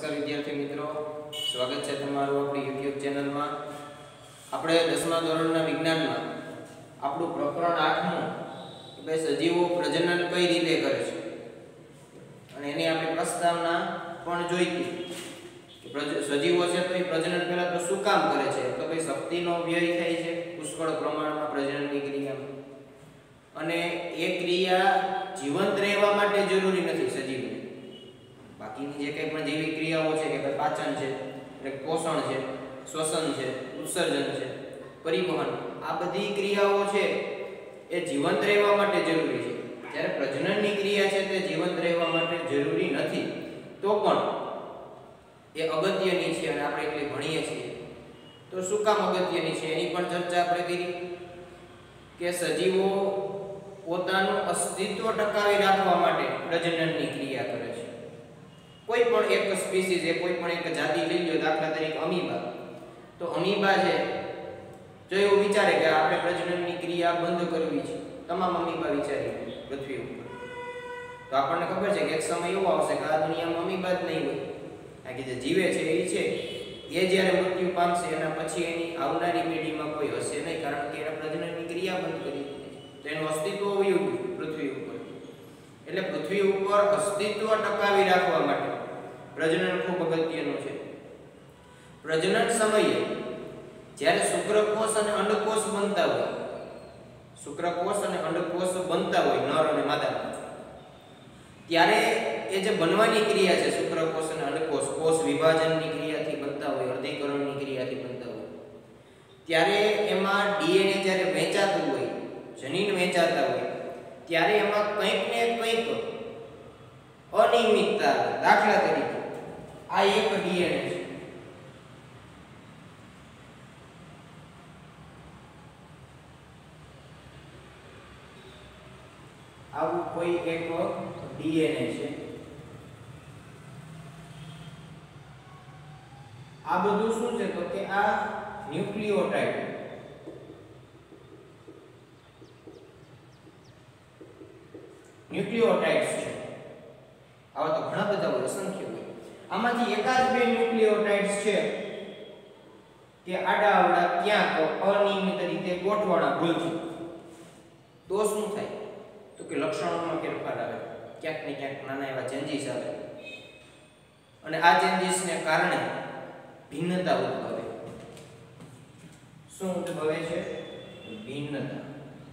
નમસ્કાર વિદ્યાર્થી મિત્રો, સ્વાગત છે તમારું આપણી YouTube ચેનલમાં. આપણે 10મા ધોરણના વિજ્ઞાનમાં આપણું પ્રકરણ 8મું કે સજીવો પ્રજનન કઈ રીતે કરે છે અને એની આપણે પ્રસ્તાવના પણ જોઈ હતી કે સજીવો છે તો એ પ્રજનન પહેલા તો શું કામ કરે છે, તો ભાઈ શક્તિનો વ્યય થાય છે પુષ્કળ પ્રમાણમાં પ્રજનનની ક્રિયામાં, અને એ ક્રિયા જીવંત રહેવા માટે જરૂરી નથી સજીવ. બાકીની જે કંઈ પણ જૈવિક ક્રિયાઓ છે કે પાચન છે, એટલે પોષણ છે, શ્વસન છે, ઉત્સર્જન છે, પરિવહન, આ બધી ક્રિયાઓ છે એ જીવંત રહેવા માટે જરૂરી છે. જ્યારે પ્રજનનની ક્રિયા છે તે જીવંત રહેવા માટે જરૂરી નથી, તો પણ એ અગત્યની છે અને આપણે એટલે ભણીએ છીએ. તો શું કામ અગત્યની છે એની પણ ચર્ચા આપણે કરી કે સજીવો પોતાનું અસ્તિત્વ ટકાવી રાખવા માટે પ્રજનનની ક્રિયા કરે છે. કોઈ પણ એક સ્પીસીઝ એ કોઈ પણ એક જાતિ લઈ લો, દાખલા તરીકે અમીબા, તો અમીબા છે જો એવું વિચારે કે આપણે પ્રજનનની ક્રિયા બંધ કરવી છે, તમામ અમીબા વિચારી પૃથ્વી ઉપર, તો આપણને ખબર છે કે એક સમય એવો આવશે કે આ દુનિયામાં અમીબા જ નહીં હોય. આ કે જે જીવે છે એ છે એ જ્યારે મૃત્યુ પામશે એના પછી એની આવનારી પેઢીમાં કોઈ હશે નહીં, કારણ કે એના પ્રજનનની ક્રિયા બંધ કરી દીધી છે, તો એનું અસ્તિત્વ વયું ગયું પૃથ્વી ઉપર. એટલે પૃથ્વી ઉપર અસ્તિત્વ ટકાવી રાખવા માટે પ્રજનન ખૂબ અગત્યનું છે. પ્રજનન સમયે જ્યારે શુક્રકોષ અને અંડકોષ બનતા હોય, શુક્રકોષ અને અંડકોષ બનતા હોય નર અને માદા, ત્યારે એ જે બનવાની ક્રિયા છે શુક્રકોષ અને અંડકોષ કોષ વિભાજનની ક્રિયાથી બનતા હોય, અર્ધીકરણની ક્રિયાથી બનતા હોય, ત્યારે એમાં ડીએનએ જ્યારે વહેંચાતું હોય, જનીન વહેંચાતા હોય, ત્યારે એમાં કંઈક ને કંઈક અનિયમિતતા. દાખલા તરીકે આ એક ડીએનએ છે, આવું કોઈ એક ડીએનએ છે. આ બધું શું છે તો કે આ ન્યુક્લિયોટાઇડ, ન્યુક્લિયોટાઇડ્સ છે. આવા તો ઘણા બધા હોય, અસંખ્ય હોય. આમાંથી એકાદ બે ન્યુક્લિયોટાઇડ્સ છે કે આડા અવડા ક્યાંક અનિયમિત રીતે ગોઠવાના ભૂલથી, તો શું થાય તો કે લક્ષણોમાં ફેરફાર આવે, ક્યાંક ને ક્યાંક નાના એવા ચેન્જીસ આવે, અને આ ચેન્જીસને કારણે ભિન્નતા ઉદ્ભવે. શું ઉદ્ભવે છે? ભિન્નતા.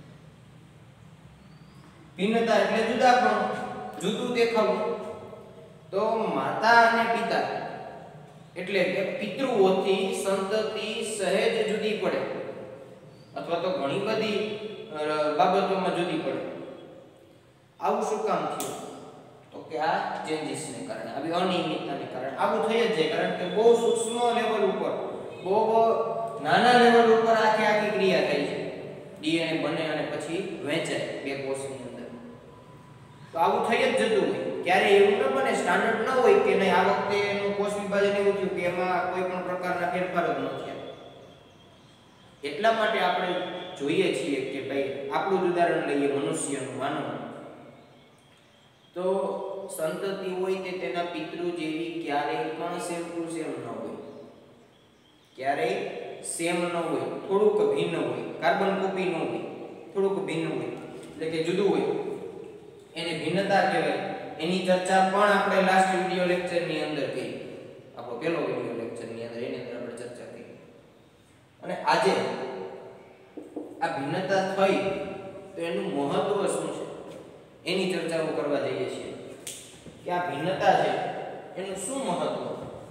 ભિન્નતા એટલે જુદાપણું, જુદું દેખાવું. તો માતા અને પિતા એટલે કે પિતૃઓથી સંતતિ સહેજ જુદી પડે, અથવા તો ઘણી બધી બાબતોમાં જુદી પડે. આવું શું કામ થયું તો કે આ ચેન્જીસને કારણે, આવી અનિયમિતતાને કારણે આવું થઈ જ જાય, કારણ કે બહુ સૂક્ષ્મ લેવલ ઉપર, બહુ નાના લેવલ ઉપર આખી ક્રિયા થઈ છે. ડીએનએ બને અને પછી વહેંચાય બે કોષની અંદર, તો આવું થઈ જ જતું હોય. ક્યારે એવું ન બને, સ્ટાન્ડર્ડ ન હોય કે નહીં આ વખતે એનું કોષ વિભાજન એવું થયું કે એમાં કોઈ પણ પ્રકારના ફેરફાર જ ન થયા. એટલા માટે આપણે જોઈએ છીએ કે ભાઈ આપણું જ ઉદાહરણ લઈએ, મનુષ્યનું, માનવનું, તો સંતતિ હોય તે તેના પિતૃ જેવી ક્યારેય પણ સેમ ટુ સેમ ન હોય, ક્યારેય સેમ ન હોય, થોડુંક ભિન્ન હોય, કાર્બન કોપી ન હોય, થોડુંક ભિન્ન હોય, એટલે કે જુદું હોય, એને ભિન્નતા કહેવાય. એની ચર્ચા પણ આપણે લાસ્ટ વિડિયો લેક્ચરની અંદર કરી, આપણો પહેલો વિડિયો લેક્ચરની અંદર એની અંદર આપણે ચર્ચા કરી. અને આજે આ ભિન્નતા થઈ તો એનું મહત્વ શું છે એની ચર્ચાઓ કરવા જઈએ છીએ કે આ ભિન્નતા છે એનું શું મહત્વ.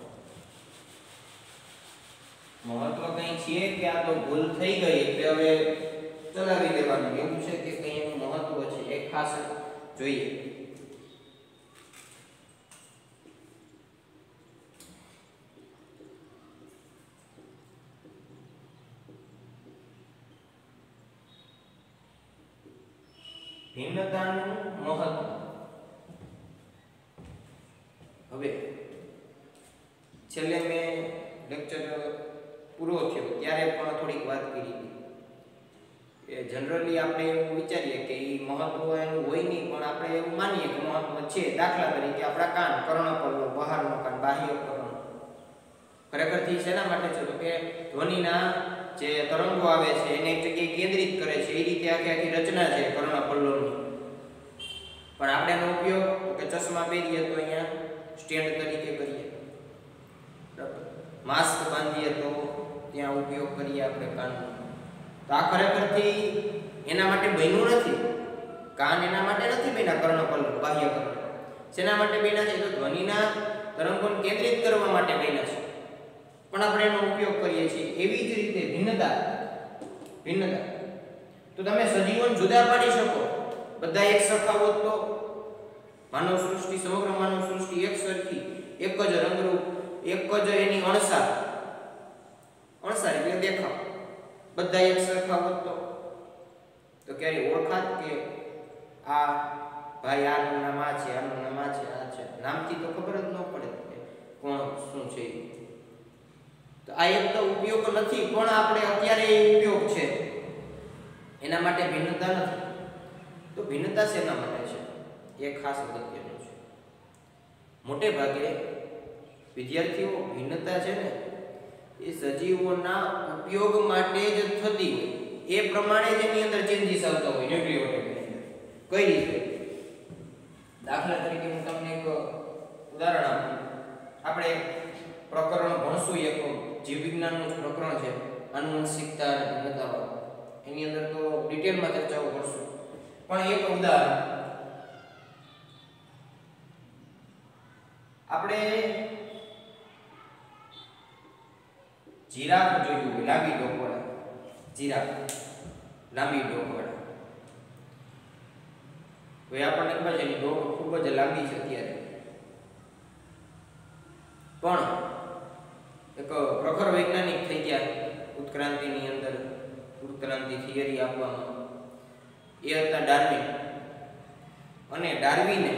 મહત્વ કંઈ છે કે આ તો ભૂલ થઈ ગઈ એટલે હવે ચલાવી દેવાનું, એવું છે કે કંઈ એનું મહત્વ છે એ ખાસ જોઈએ. ભિન્નતાનું મહત્વ. હવે છેલ્લે મેં લેક્ચર પૂરો થયો ત્યારે પણ થોડીક વાત કરી હતી એ જનરલી આપણે એવું વિચારીએ કે એ મહત્વ એનું હોય નહીં, પણ આપણે એવું માનીએ કે મહત્વ છે. દાખલા તરીકે આપણા કાન, કર્ણપલ્લો, બહારનો કાન, બાહ્ય કર્ણ. ખરેખરથી શેના માટે છે? તો કે ધ્વનિના જે તરંગો આવે છે એને એક જગ્યાએ કેન્દ્રિત કરે છે. એ રીતે આખી રચના છે કર્ણપલ્લોની. પણ આપણે એનો ઉપયોગ કે ચશ્મા પહેરીએ તો અહીંયા સ્ટેન્ડ તરીકે કરીએ, બરાબર. માસ્ક બાંધીએ તો ત્યાં ઉપયોગ કરીએ આપણે કાનનો. તો આ ખરેખરથી એના માટે બન્યું નથી. કાન એના માટે નથી બન્યા. કર્ણપલ્લો, બાહ્ય કર્ણ શેના માટે બન્યા છે? તો ધ્વનિના તરંગોને કેન્દ્રિત કરવા માટે બન્યા છે. પણ આપણે એનો ઉપયોગ કરીએ છીએ. એવી જ રીતે ભિન્નતા. તો તમે સજીવોને જુદા પાડી શકો. બધા એક સરખા હોત તો માનવ સૃષ્ટિ, સમગ્ર માનવ સૃષ્ટિ એક સરખી, એક જ રંગરૂપ, એક જ એની અણસાર એટલે દેખાવ, બધા એક સરખા હોત તો ક્યારે ઓળખાત કે આ ભાઈ આનું નામ આ છે, આનું નામ આ છે, આ છે. નામથી તો ખબર જ ન પડે કે કોણ શું છે. તો આ એક તો ઉપયોગ નથી, પણ આપણે અત્યારે એ ઉપયોગ છે. એના માટે ભિન્નતા નથી. તો ભિન્નતા શેના માટે છે? એ ખાસ અગત્યનું છે. મોટે ભાગે વિદ્યાર્થીઓ ભિન્નતા છે ને એ સજીવોના ઉપયોગ માટે જ થતી હોય. એ પ્રમાણે જ એની અંદર ચેન્જીસ આવતા હોય ન્યુક્લિયોટાઇડની અંદર. કઈ રીતે? દાખલા તરીકે હું તમને એક ઉદાહરણ આપું. આપણે પ્રકરણ ભણશું, એક જીવ વિજ્ઞાનનું પ્રકરણ છે આનુવંશિકતા અને ભિન્નતા. એની અંદર તો ડિટેલમાં ચર્ચાઓ કરશું, પણ એક ઉદાહરણ આપણે જીરાફ જોયું, લાંબી ડોકવાળા જીરાફ, લાંબી ડોકવાળા. હવે આપણને ખબર છે એની ડોક ખૂબ જ લાંબી છે અત્યારે, પણ એક પ્રખર વૈજ્ઞાનિક થઈ ગયા ઉત્ક્રાંતિની અંદર, ઉત્ક્રાંતિ થિયરી આપવામાં. એ હતા ડાર્વિન. અને ડાર્વિને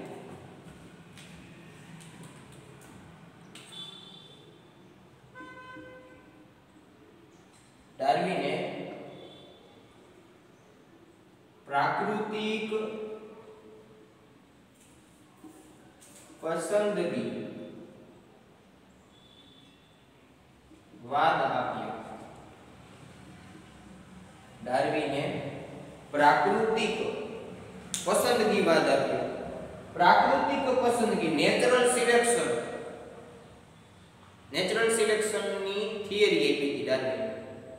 પ્રાકૃતિક પસંદગી વાદ આપ્યો. ડાર્વિને પ્રાકૃતિક પસંદગીવાદ આપ્યો. પ્રાકૃતિક પસંદગી, નેચરલ સિલેક્શનની થિયરી આપી હતી ડાર્વિને.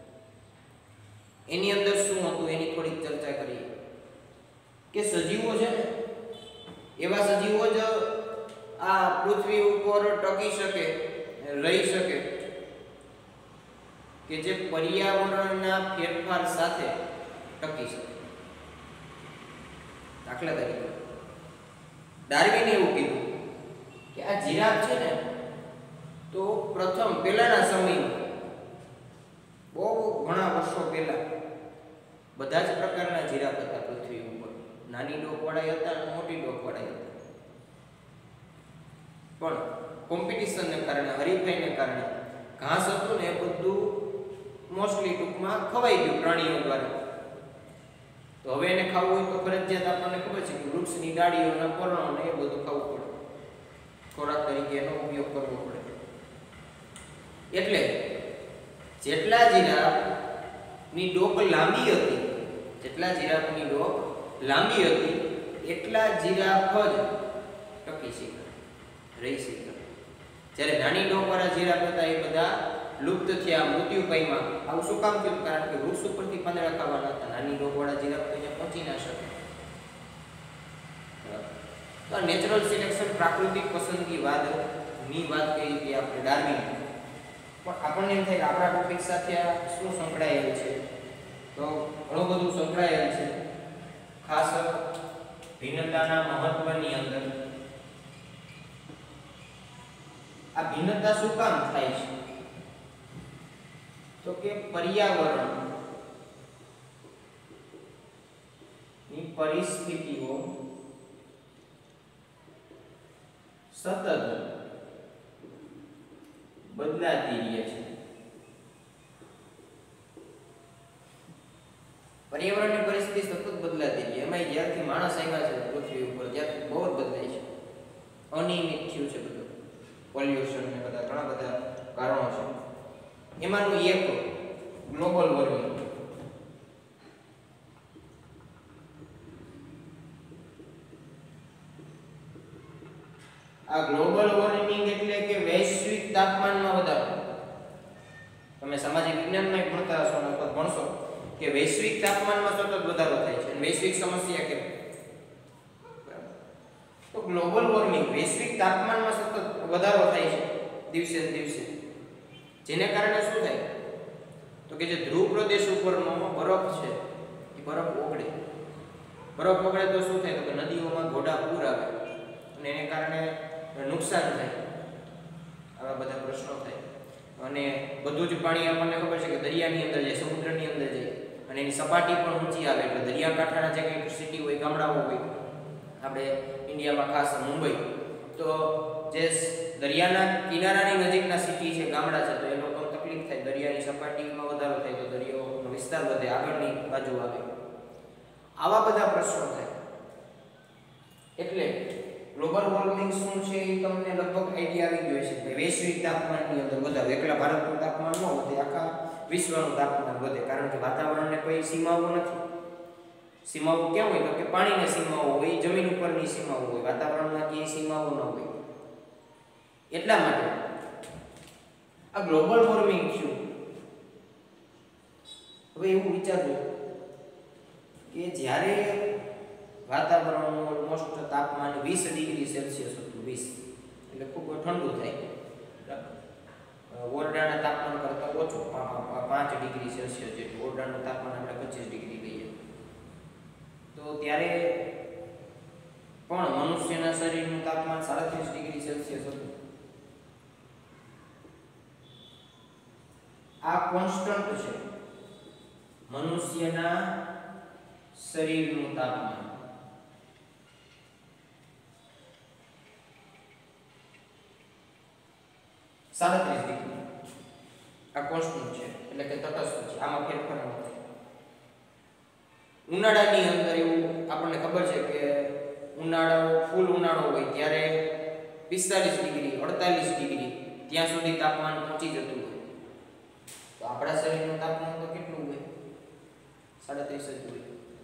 એની અંદર શું હતું એની થોડીક ચર્ચા કરીએ. કે સજીવો છે ને એવા સજીવો જ આ પૃથ્વી ઉપર ટકી શકે, રહી શકે કે જે પર્યાવરણના ફેરફાર સાથે ટકી શકે. દાખલા તરીકે ડાર્વિને એવું કીધું કે આ જીરાફ છે ને, તો પહેલાના સમયમાં બહુ ઘણા વર્ષો પહેલા બધા જ પ્રકારના જીરાફ હતા પૃથ્વી ઉપર. નાની ડોકવાળા હતા અને મોટી ડોકવાળા હતા. પણ કોમ્પિટિશનને કારણે, હરીફાઈને કારણે ઘાસ હતું ને એ બધું મોસ્ટલી ટૂંકમાં ખવાઈ ગયું પ્રાણીઓ દ્વારા. તો હવે એને ખાવું હોય તો ફરજિયાત આપણને ખબર છે કે વૃક્ષની ડાળીઓના પર્ણો ને એ બધું ખાવું પડે, ખોરાક તરીકે એનો ઉપયોગ કરવો પડે. એટલે જેટલા જીરાફની ડોક લાંબી હતી, એટલા જીરાફ જ ટકી શકે, રહી શકે. જ્યારે નાની ડોકવાળા જીરાફ હતા એ બધા લુપ્ત થયા, મૃત્યુ પામ્યા. આવું શું કામ થયું? કારણ કે વૃક્ષ ઉપરથી પાંદડા ખાવાના હતા. નાની ડોકવાળા જીરાફ તો અહીંયા પહોંચી ના શકે. તો નેચરલ સિલેક્શન, પ્રાકૃતિક પસંદગીવાદની વાત કરી હતી આપણે ડાર્વિન. પણ આપણને એમ થાય કે આપણા ટોપિક સાથે આ શું સંકળાયેલ છે? તો ઘણું બધું સંકળાયેલ છે. ખાસ ભિન્નતાના મહત્વની અંદર આ ભિન્નતા શું કામ થાય છે? તો કે પર્યાવરણ ની પરિસ્થિતિઓ સતત બદલાતી રહે છે. પર્યાવરણની પરિસ્થિતિ સતત બદલાતી રહી. એમાં જ્યારથી માણસ આવ્યા છે પૃથ્વી ઉપર ત્યારથી બહુ જ બદલાય છે. અનિયમિત થયું છે બધું, પોલ્યુશન ને બધા ઘણા બધા કારણો છે. એમાંનું એક ગ્લોબલ વોર્મિંગ. આ ગ્લોબલ વોર્મિંગ એટલે કે વૈશ્વિક તાપમાનમાં વધારો. તમે સામાજિક વિજ્ઞાનમાં ભણતા હશો ને ભણશો કે વૈશ્વિક તાપમાનમાં સતત વધારો થાય છે. અને વૈશ્વિક સમસ્યા કે તો ગ્લોબલ વોર્મિંગ વૈશ્વિક તાપમાનમાં સતત વધારો થાય છે દિવસે ને દિવસે. જેને કારણે શું થાય તો કે જે ધ્રુવ પ્રદેશ ઉપરનો બરફ છે એ બરફ ઓગળે. બરફ ઓગળે તો શું થાય તો કે નદીઓમાં ઘોડા પૂર આવે અને એને કારણે નુકસાન થાય. આવા બધા પ્રશ્નો થાય. અને બધું જ પાણી આપણને ખબર છે કે દરિયાની અંદર જાય, સમુદ્રની અંદર જાય અને એની સપાટી પણ ઊંચી આવે એટલે દરિયાકાંઠાના જે કંઈ સિટી હોય, ગામડાઓ હોય, આપણે ઇન્ડિયામાં ખાસ મુંબઈ, તો જે દરિયાના કિનારાની નજીકના સિટી છે, ગામડા છે, તો એ લોકોને તકલીફ થાય. દરિયાની સપાટીમાં વધારો થાય તો દરિયાનો વિસ્તાર વધે, આગળની બાજુ આવે. આવા બધા પ્રશ્નો થાય. એટલે ગ્લોબલ વોર્મિંગ શું છે એ તમને લગભગ આઈડિયા આવી ગયો છે. વૈશ્વિક તાપમાનની અંદર વધારો. એકલા ભારતનું તાપમાન ન વધે, આખા વિશ્વનું તાપમાન વધે. કારણ કે વાતાવરણને કોઈ સીમાઓ નથી. સીમાઓ ક્યાં હોય તો કે પાણીની સીમાઓ હોય, જમીન ઉપરની સીમાઓ હોય, વાતાવરણમાં ક્યાંય સીમાઓ ન હોય. એટલા માટે આ ગ્લોબલ વોર્મિંગ થયું. હવે એવું વિચારજો કે જ્યારે વાતાવરણનું ઓલમોસ્ટ તાપમાન 20 ડિગ્રી સેલ્સિયસ હતું, 20 એટલે ખૂબ ઠંડુ થાય. ઓરડાના તાપમાન કરતાં ઓછું, 5 ડિગ્રી સેલ્સિયસ જેટલું. ઓરડાનું તાપમાન આપણે 25 ડિગ્રી લઈએ તો ત્યારે પણ મનુષ્યના શરીરનું તાપમાન 37 ડિગ્રી સેલ્સિયસ હતું. આ કોન્સ્ટન્ટ છે મનુષ્યના શરીરનું તાપમાન. સાડત્રીસ ડિગ્રી આ કોન્સ્ટન્ટ છે એટલે કે તટસ્થ છે. આમાં ફેરફાર ન થાય. ઉનાળાની અંદર એવું આપણને ખબર છે કે ફૂલ ઉનાળો હોય ત્યારે 45 ડિગ્રી 48 ડિગ્રી ત્યાં સુધી તાપમાન પહોંચી જતું હોય. તો આપણા શરીરનું તાપમાન તો કેટલું હોય? 37 જ હોય.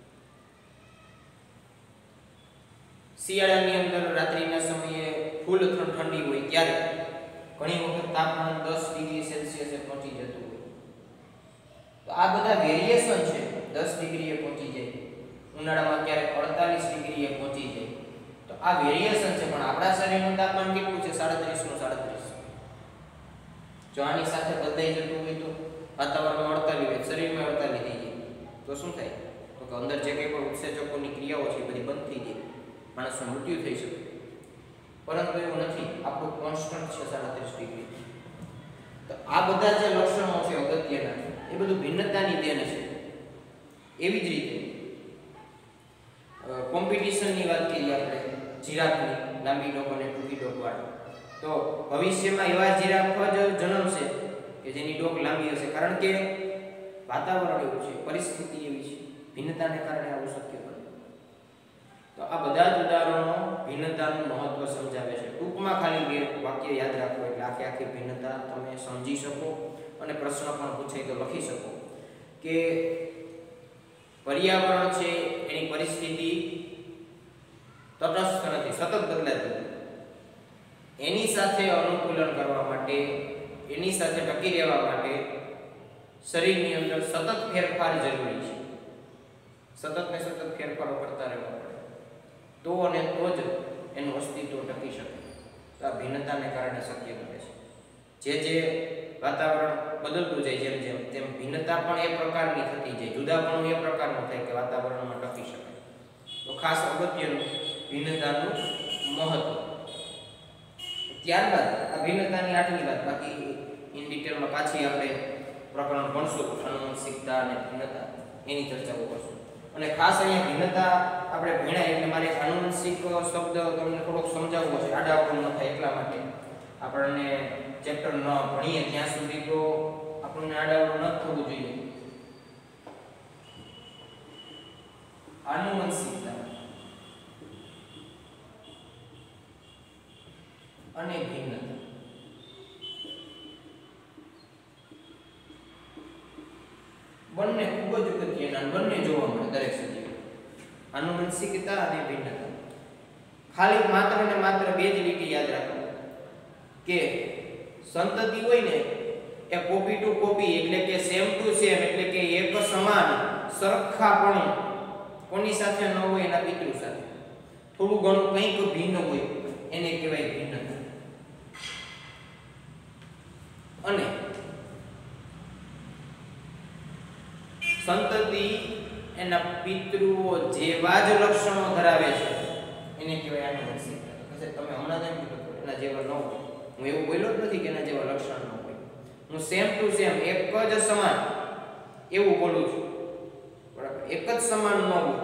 શિયાળાની અંદર રાત્રિના સમયે ફૂલ ઠંડી હોય ત્યારે ઘણી વખત તાપમાન 10 ડિગ્રી સેલ્સિયસે પહોંચી જતું હોય. તો આ બધા વેરિએશન છે. 10 ડિગ્રીએ પહોંચી જાય, ઉનાળામાં ક્યારેક 48 ડિગ્રીએ પહોંચી જાય. તો આ વેરિએશન છે. પણ આપણા શરીરનું તાપમાન કેટલું છે? 37 નું 37. જો આની સાથે બદલાઈ જતું હોય તો વાતાવરણમાં 48 હોય, શરીરમાં 48 થઈ જાય તો શું થાય? તો કે અંદર જે કંઈ પણ ઉત્સેચકોની ક્રિયાઓ છે એ બધી બંધ થઈ જાય, માણસનું મૃત્યુ થઈ શકે. પરંતુ એવું નથી. આપણું કોન્સ્ટન્ટ છે 37 ડિગ્રી. તો આ બધા જે લક્ષણો છે અગત્યના, એ બધું ભિન્નતાની દેન છે. એવી જ રીતે કોમ્પિટિશનની વાત કરીએ આપણે, જીરાફની, લાંબી ડોક અને ટૂંકી ડોક વાળા. તો ભવિષ્યમાં એવા જીરાફ જ જન્મશે કે જેની ડોક લાંબી હશે. કારણ કે વાતાવરણ એવું છે, પરિસ્થિતિ એવી છે, ભિન્નતાને કારણે આવું શક્ય બને. તો આ બધા જ ઉદાહરણો ભિન્નતાનું મહત્વ સમજાવે છે. ટૂંકમાં ખાલી બે વાક્ય યાદ રાખો એટલે આખી ભિન્નતા તમે સમજી શકો અને પ્રશ્ન પણ પૂછાય તો લખી શકો કે પર્યાવરણ છે એની પરિસ્થિતિ તટસ્થ નથી, સતત બદલાતી. એની સાથે અનુકૂલન કરવા માટે, એની સાથે ટકી રહેવા માટે શરીરની અંદર સતત ફેરફાર જરૂરી છે. સતત ને સતત ફેરફારો કરતા રહેવા પડે તો અને તો જ એનું અસ્તિત્વ ટકી શકે. તો આ ભિન્નતાને કારણે શક્ય બને છે. જે વાતાવરણ બદલતું જાય જેમ જેમ તેમ ભિન્નતા પણ એ પ્રકારની થતી જાય, જુદાપણું એ પ્રકારનું થાય કે વાતાવરણમાં ટકી શકે. તો ખાસ અગત્યનું ભિન્નતાનું મહત્વ. ત્યારબાદ આ ભિન્નતાની આટલી વાત, બાકી ઇન ડિટેલમાં પાછી આપણે પ્રકરણ ભણશું, આનુવંશિકતા અને ભિન્નતા, એની ચર્ચાઓ કરશું. અને ખાસ અહીંયા ભિન્નતા આપણે ભણ્યા એટલે મારે આનુવંશિક શબ્દ તમને થોડોક સમજાવવો છે, આડાઅવળું ન થાય એટલા માટે. આપણને ચેપ્ટર ન ભણીએ ત્યાં સુધી તો આપણને આડાઅવળું ન થવું જોઈએ. આનુવંશિકતા અને ભિન્નતા. બંને ખૂબ જ અગત્યના, બંને જોવા મળે દરેક સજીવ. આનુવંશિકતા અને ભિન્નતા. ખાલી માત્ર ને માત્ર બે જ રીતે યાદ રાખો કે સંતતિ હોય ને એ કોપી ટુ કોપી એટલે કે સેમ ટુ સેમ એટલે કે એક સમાન સરખાપણું કોની સાથે ન હોય એના પિતૃ સાથે. થોડું ઘણું કંઈક ભિન્ન હોય એને કહેવાય ભિન્નતા. અને સંતતિ એના પિતૃઓ જેવા જ લક્ષણો ધરાવે છે એને કહેવાય આનુવંશિકતા. તમે હમણાં જેમ કીધું એના જેવા ન હોય. હું એવું બોલ્યો જ નથી કે એના જેવા લક્ષણ ન હોય. હું સેમ ટુ સેમ એક જ સમાન એવું બોલું છું. બરાબર, એક જ સમાન ન હોય,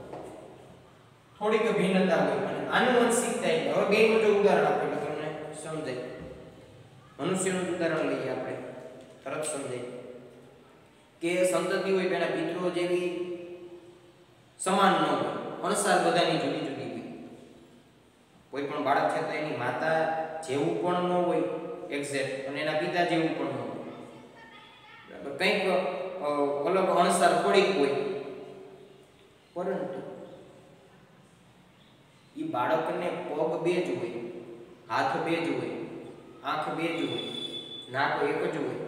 થોડીક ભિન્નતા હોય. અને આનુવંશિકતા એટલે હવે બેનું જો ઉદાહરણ આપો એટલે તમને સમજાય. મનુષ્યનું ઉદાહરણ લઈએ આપણે, તરત સમજાય કે સંતતિ હોય તેના પિતૃઓ જેવી સમાન ન હોય, અણસાર બધાની જુદી જુદી હોય. કોઈ પણ બાળક છે તો એની માતા જેવું પણ ન હોય એક્ઝેક્ટ, અને એના પિતા જેવું પણ ન હોય. બરાબર, કંઈક અલગ અણસાર થોડીક હોય, પરંતુ એ બાળકને પગ બે જ હોય, હાથ બે જ હોય, આંખ બે જ હોય, નાક એક જ હોય.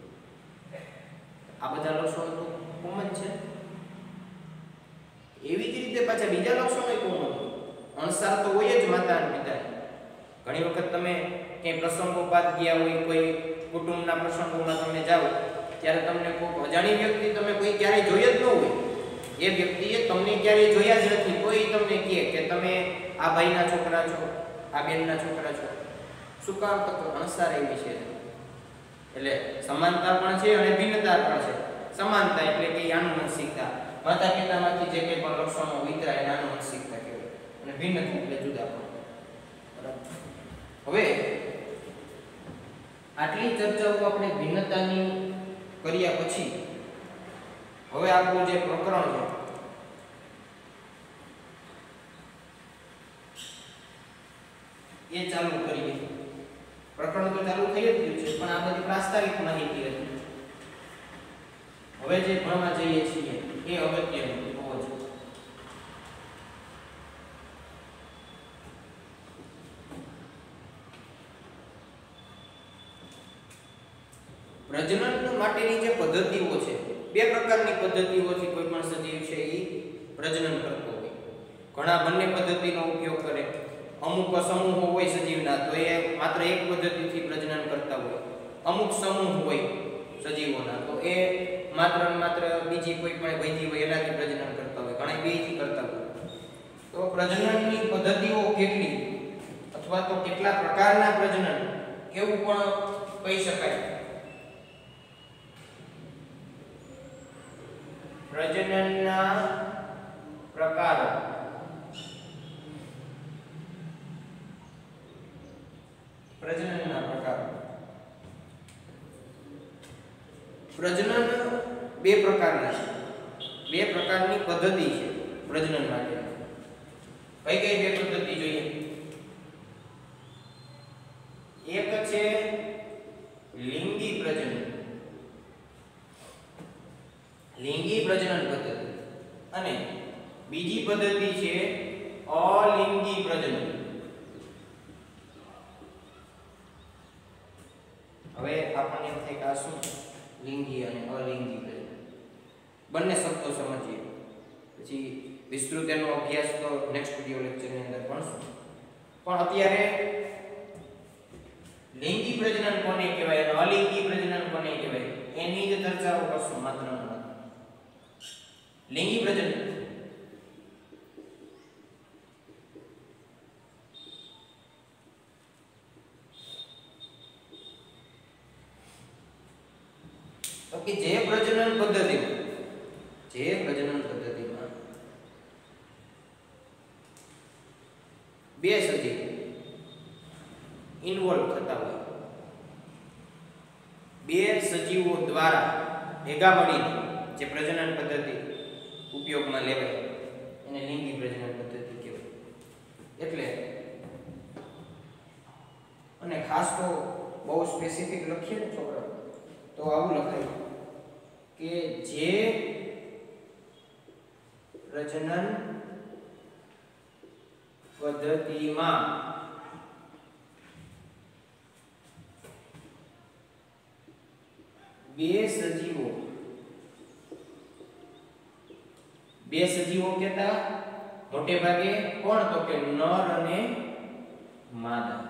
આ બધા લક્ષણો તો કોમન છે. એવી જ રીતે પાછા બીજા લક્ષણો કોમન હોય. અણસાર તો હોય જ માતા અને પિતા. ઘણી વખત તમે ક્યાંય પ્રસંગોપાત ગયા હોય, કોઈ કુટુંબના પ્રસંગોમાં તમે જાઓ ત્યારે તમને કોઈ અજાણી વ્યક્તિ તમે કોઈ ક્યારેય જોઈ જ ન હોય, એ વ્યક્તિએ તમને ક્યારેય જોયા જ નથી, કોઈ તમને કહે કે તમે આ ભાઈના છોકરા છો, આ બેનના છોકરા છો. શું કામ? તો અણસાર એવી છે. એટલે સમાનતા પણ છે અને ભિન્નતા પણ છે. સમાનતા એટલે કે આનુવંશિકતા, માતા પિતામાંથી જે કંઈ પણ લક્ષણો વિતરાય એને આનુવંશિકતા કહેવાય. અને ભિન્નતા એટલે જુદા પણ. બરાબર, હવે આટલી ચર્ચાઓ આપણે ભિન્નતાની કર્યા પછી હવે આપણું જે પ્રકરણ છે એ ચાલુ કરીએ. પ્રકરણ તો ચાલુ થઈ જ ગયું છે, પણ આ બધી પ્રાસ્તાવિક માહિતી હતી. હવે જે ભણવા જઈએ છીએ એ અગત્યનું બહુ જ. પ્રજનન માટેની જે પદ્ધતિઓ છે, બે પ્રકારની પદ્ધતિઓથી કોઈ પણ સજીવ છે એ પ્રજનન કરતો હોય. ઘણા બંને પદ્ધતિનો ઉપયોગ કરે. અમુક સમૂહો હોય સજીવના તો એ માત્ર એક પદ્ધતિથી પ્રજનન કરતા હોય. અમુક સમૂહ હોય સજીવોના તો એ માત્ર ને માત્ર બીજી કોઈ પણ વૈધી હોય એનાથી પ્રજનન કરતા હોય. ઘણા બેથી કરતા હોય. તો પ્રજનનની પદ્ધતિઓ કેટલી અથવા તો કેટલા પ્રકારના પ્રજનન એવું પણ કહી શકાય. પ્રજનનના પ્રકારો. પ્રજનનના પ્રકારો. પ્રજનન બે પ્રકારના છે. બે પ્રકારની પદ્ધતિ છે પ્રજનન માટે. કઈ કઈ બે પદ્ધતિ જોઈએ? એક છે લિંગી પ્રજનન. લિંગી પ્રજનન પદ્ધતિ. અને બીજી પદ્ધતિ છે અલિંગી પ્રજનન. હવે આપણને એમ થાય કે આ શું લિંગી અને અલિંગી પ્રજનન, બંને શબ્દો સમજીએ પછી વિસ્તૃત એનો અભ્યાસ તો નેક્સ્ટ વિડિયો લેક્ચરની અંદર ભણશું. પણ અત્યારે લિંગી પ્રજનન કોને કહેવાય અને અલિંગી પ્રજનન કોને કહેવાય એની જ ચર્ચાઓ કરશું માત્ર ને માત્ર. લિંગી પ્રજનન તો કે જે પ્રજનન પદ્ધતિમાં બે સજીવ ઇન્વોલ્વ થતા હોય, બે સજીવો દ્વારા ભેગા મળીને જે પ્રજનન પદ્ધતિ ઉપયોગમાં લેવાય એને લિંગી પ્રજનન પદ્ધતિ કહેવાય. એટલે અને ખાસ તો બહુ સ્પેસિફિક લખીએ ને છોકરા તો આવું લખાય કે જે પ્રજનન પદ્ધતિમાં બે સજીવો કહેતા મોટે ભાગે કોણ તો કે નર અને માદા.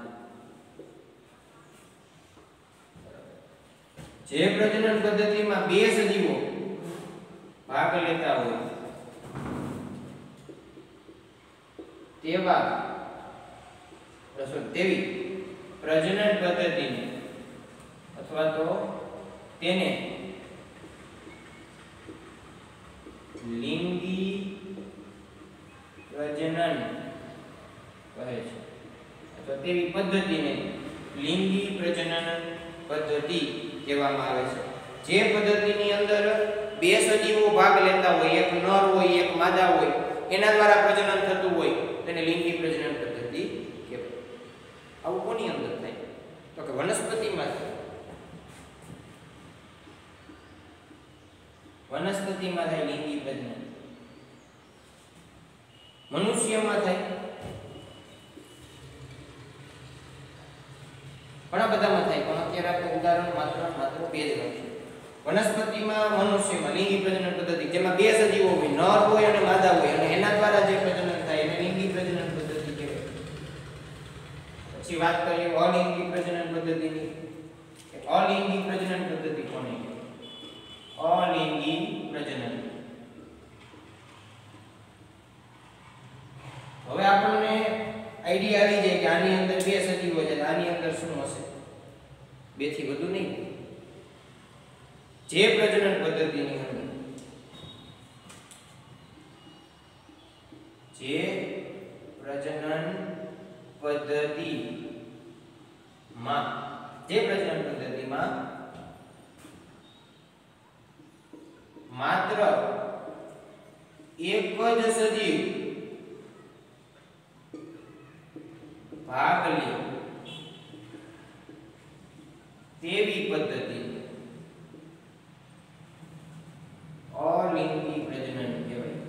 જે પ્રજનન પદ્ધતિમાં બે સજીવો ભાગ લેતા હોય તેવી પ્રજનન પદ્ધતિને અથવા તો તેને લિંગી પ્રજનન કહે છે. અથવા તેવી પદ્ધતિને લિંગી પ્રજનન પદ્ધતિ કહેવામાં આવે છે. જે પદ્ધતિની અંદર બે સજીવો ભાગ લેતા હોય, એક નર હોય એક માદા હોય, એના દ્વારા પ્રજનન થતું હોય તેને લિંગી પ્રજનન પદ્ધતિ કહેવાય. આવું કોની અંદર થાય તો કે વનસ્પતિમાં થાય. વનસ્પતિમાં થાય લિંગી પ્રજનન. મનુષ્યમાં થાય, ઘણા બધામાં થાય, પણ અત્યારે આપણે ઉદાહરણ માત્ર બે જ લઈશું. વનસ્પતિમાં, મનુષ્યમાં લિંગી પ્રજનન પદ્ધતિ જેમાં બે સજીવો હોય, નર હોય અને માદા હોય, અને એના દ્વારા જે પ્રજનન થાય એને લિંગી પ્રજનન પદ્ધતિ કહેવાય. પછી વાત કરીએ અલિંગી પ્રજનન પદ્ધતિની. અલિંગી પ્રજનન પદ્ધતિ કોને કહેવાય? અલિંગી પ્રજનન. હવે આપણને આઈડિયા આવી જાય કે આની અંદર બે સજીવો છે, આની અંદર શું હશે? બે થી વધુ નહીં. જે પ્રજનન પદ્ધતિની અંદર માત્ર એક જ સજીવ ભાગ લે તેવી પદ્ધતિ અલિંગી પ્રજનન કહેવાય.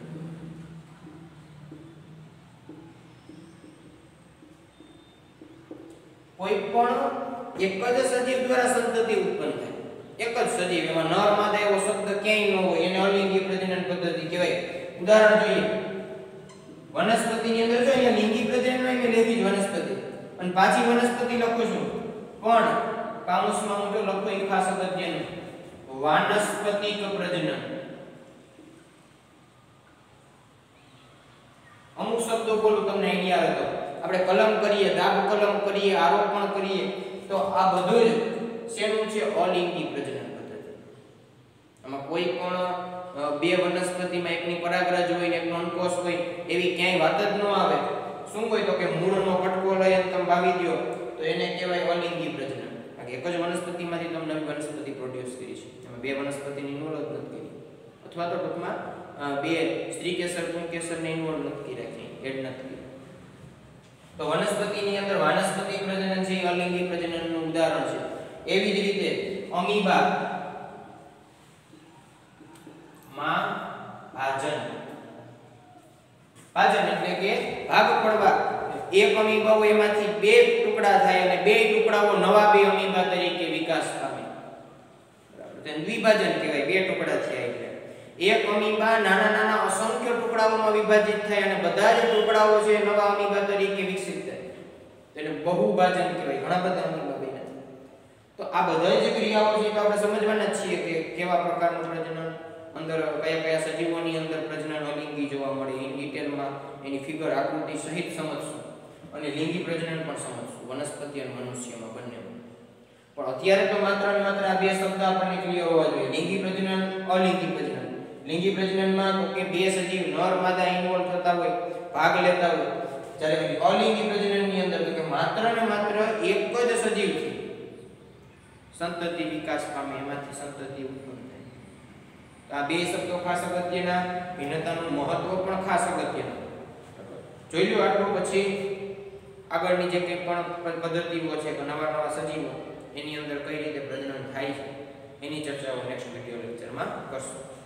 કોઈ પણ એક જ સજીવ દ્વારા સંતતિ ઉત્પન્ન થાય. એક જ સજીવ, એમાં નર માદા એવો શબ્દ ક્યાંય ન હોય, એને અલિંગી પ્રજનન પદ્ધતિ કહેવાય. ઉદાહરણ જોઈએ, વનસ્પતિની અંદર જો અહીંયા લિંગી પ્રજનન હોય મેં લેવી જ વનસ્પતિ અને પાછી વનસ્પતિ લખું છું, પણ કાઉન્સમાં હું જો લખું એ ખાસ અગત્યનું વાનસ્પતિક પ્રજનન. અમુક શબ્દો બોલું તમને આઈડિયા આવે તો. આપણે કલમ કરીએ, દાબ કલમ કરીએ, આરોપણ કરીએ, તો આ બધું જ શેનું છે? અલિંગી પ્રજનન પદ્ધતિ. આમાં કોઈ પણ બે વનસ્પતિમાં એકની પરાગરજ હોય ને એકનો અંકોશ હોય એવી ક્યાંય વાત જ ન આવે. શું હોય તો કે મૂળનો કટકો લઈ અને તમે વાવી દો તો એને કહેવાય અલિંગી પ્રજનન. કારણ કે એક જ વનસ્પતિમાંથી તમે નવી વનસ્પતિ પ્રોડ્યુસ કરી છે, એમાં બે વનસ્પતિની ઇન્વોલ્વ નથી કરી, અથવા તો ટૂંકમાં બે સ્ત્રી કેસર પુંકેસરને ઇન્વોલ્વ નથી રાખી, એડ નથી કરી. તો વનસ્પતિની અંદર વાનસ્પતિક પ્રજનન છે, અલિંગી પ્રજનનનું ઉદાહરણ છે. એવી જ રીતે અમીબા માં ભાજન એટલે કે ભાગ પડવા. એક અમીબા હોય એમાંથી બે ટુકડા થાય અને બે ટુકડાઓ નવા બે અમીબા તરીકે વિકાસ પામે. બરાબર, તેને દ્વિભાજન કહેવાય. બે ટુકડા થયા એટલે એક અમીબા નાના નાના અસંખ્ય ટુકડાઓમાં વિભાજિત થાય અને બધા જ ટુકડાઓ છે નવા અમીબા તરીકે વિકસિત થાય. તેને બહુભાજન કહેવાય. ઘણા બધા અમીબા બન્યા. તો આ બધા જ ક્રિયાઓ છે તો આપણે સમજવાના છીએ કે કેવા પ્રકારનું પ્રજનન અંદર, કયા કયા સજીવોની અંદર પ્રજનન અલિંગી જોવા મળે. ઇન ડિટેલમાં એની ફિગર આકૃતિ સહિત સમજશું અને લિંગી પ્રજનન પણ સમજશું, વનસ્પતિ અને મનુષ્યમાં બંનેમાં. પણ અત્યારે તો માત્ર ને માત્ર આ બે શબ્દ આપણને ક્લિયર હોવા જોઈએ. લિંગી પ્રજનન, અલિંગી પ્રજનન. લિંગી પ્રજનનમાં તો કે બે સજીવ નર માદા ઇન્વોલ્વ થતા હોય, ભાગ લેતા હોય. જ્યારે અલિંગી પ્રજનનની અંદર તો કે માત્ર ને માત્ર એક જ સજીવથી સંતતિ વિકાસ પામે, એમાંથી સંતતિ ઉત્પન્ન થાય. આ બે શબ્દો ખાસ અગત્યના, ભિન્નતાનું મહત્વ પણ ખાસ અગત્યનું. જોઈ લો આટલું. પછી આગળની જે કંઈ પણ પદ્ધતિઓ છે કે નવા નવા સજીવો એની અંદર કઈ રીતે પ્રજનન થાય છે એની ચર્ચાઓ નેક્સ્ટ વિડિયો લેક્ચરમાં કરશું.